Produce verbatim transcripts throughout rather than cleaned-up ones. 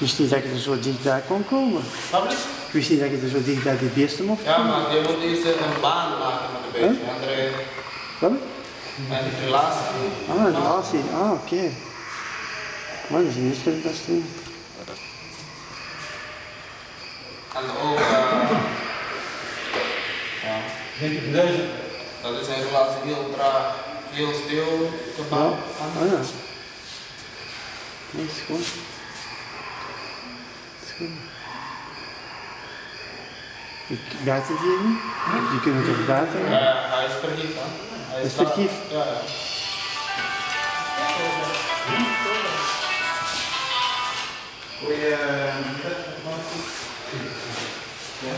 wist niet dat je er zo dichtbij kon komen. Wat? Ik wist niet dat je er zo dicht bij die beesten mocht Ja, komen. maar je moet eerst een baan maken met de beesten. Andere... Wat? Een relatie. Ah, een relatie. Ah, oké. Okay. Maar dat is niet zo dat is niet. En ook, uh, ja. Deze. Dat is een relatie heel traag, heel stil gebouwd. Ja. Ah ja. Nee, is goed. Is goed. Ik buiten die niet? Die kunnen toch buiten? Ja, hij is verliefd, hè? Hij Is verliefd? Ja, ja. Goeie... Ja.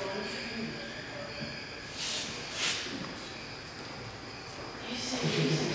Thank you.